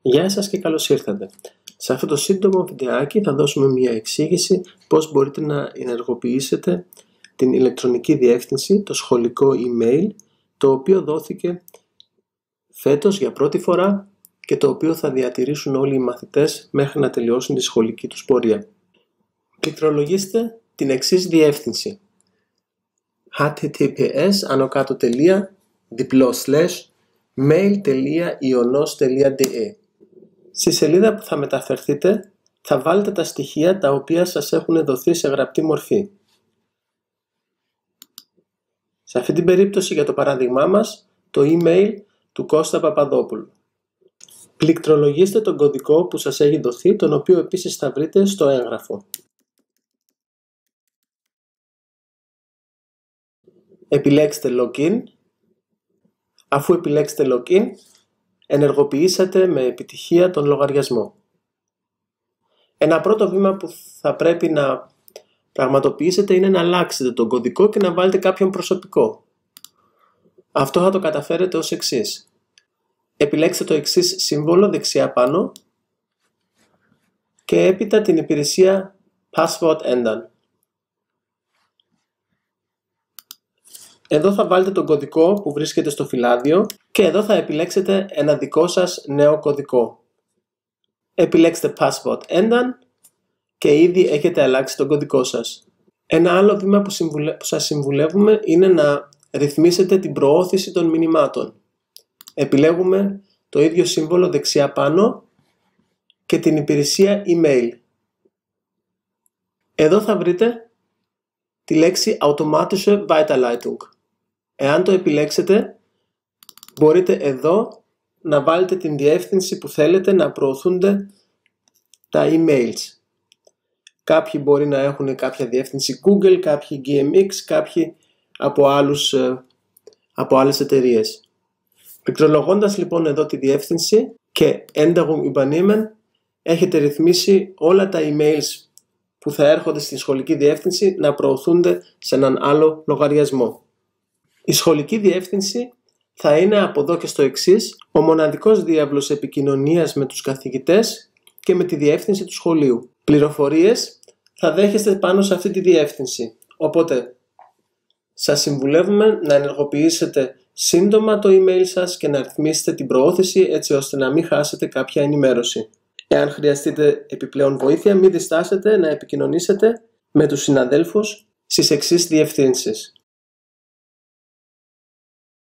Γεια σας και καλώς ήρθατε. Σε αυτό το σύντομο βιντεάκι θα δώσουμε μια εξήγηση πώς μπορείτε να ενεργοποιήσετε την ηλεκτρονική διεύθυνση, το σχολικό email, το οποίο δόθηκε φέτος για πρώτη φορά και το οποίο θα διατηρήσουν όλοι οι μαθητές μέχρι να τελειώσουν τη σχολική τους πορεία. Πληκτρολογήστε την εξής διεύθυνση: https://mail.ionos.de. Στη σελίδα που θα μεταφερθείτε θα βάλετε τα στοιχεία τα οποία σας έχουν δοθεί σε γραπτή μορφή. Σε αυτή την περίπτωση, για το παράδειγμά μας, το email του Κώστα Παπαδόπουλου. Πληκτρολογήστε τον κωδικό που σας έχει δοθεί, τον οποίο επίσης θα βρείτε στο έγγραφο. Επιλέξτε Login. Αφού επιλέξετε Login, ενεργοποιήσατε με επιτυχία τον λογαριασμό. Ένα πρώτο βήμα που θα πρέπει να πραγματοποιήσετε είναι να αλλάξετε τον κωδικό και να βάλετε κάποιον προσωπικό. Αυτό θα το καταφέρετε ως εξής. Επιλέξτε το εξής σύμβολο δεξιά πάνω και έπειτα την υπηρεσία Passwort ändern. Εδώ θα βάλετε τον κωδικό που βρίσκεται στο φυλάδιο και εδώ θα επιλέξετε ένα δικό σας νέο κωδικό. Επιλέξτε Passwort ändern και ήδη έχετε αλλάξει τον κωδικό σας. Ένα άλλο βήμα που σας συμβουλεύουμε είναι να ρυθμίσετε την προώθηση των μηνυμάτων. Επιλέγουμε το ίδιο σύμβολο δεξιά πάνω και την υπηρεσία email. Εδώ θα βρείτε τη λέξη Automatische Weiterleitung. Εάν το επιλέξετε, μπορείτε εδώ να βάλετε την διεύθυνση που θέλετε να προωθούνται τα emails. Κάποιοι μπορεί να έχουν κάποια διεύθυνση Google, κάποιοι GMX, κάποιοι από άλλες εταιρείες. Πληκτρολογώντας λοιπόν εδώ τη διεύθυνση και Änderung übernehmen, έχετε ρυθμίσει όλα τα emails που θα έρχονται στη σχολική διεύθυνση να προωθούνται σε έναν άλλο λογαριασμό. Η σχολική διεύθυνση θα είναι από εδώ και στο εξής ο μοναδικός διάβλος επικοινωνίας με τους καθηγητές και με τη διεύθυνση του σχολείου. Πληροφορίες θα δέχεστε πάνω σε αυτή τη διεύθυνση, οπότε σας συμβουλεύουμε να ενεργοποιήσετε σύντομα το email σας και να ρυθμίσετε την προώθηση έτσι ώστε να μην χάσετε κάποια ενημέρωση. Εάν χρειαστείτε επιπλέον βοήθεια, μην διστάσετε να επικοινωνήσετε με τους συναδέλφους στις εξής διευθύνσεις.